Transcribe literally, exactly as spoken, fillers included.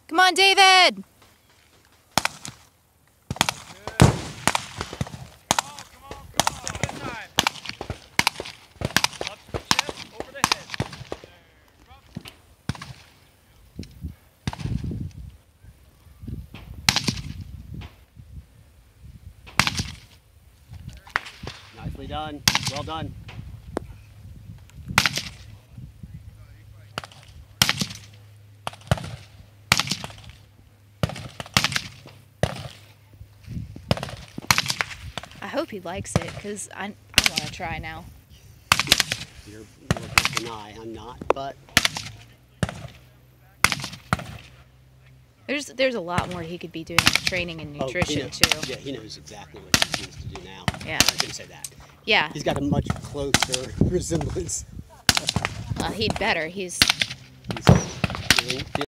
Come on, David! Nicely done. Well done. I hope he likes it, because I, I want to try now. You're more than I. I'm not, but There's there's a lot more he could be doing with training and nutrition, oh, he knows, too. Yeah, he knows exactly what he needs to do now. Yeah. I didn't say that. Yeah. He's got a much closer resemblance. Well, he'd better. He's... He's feeling,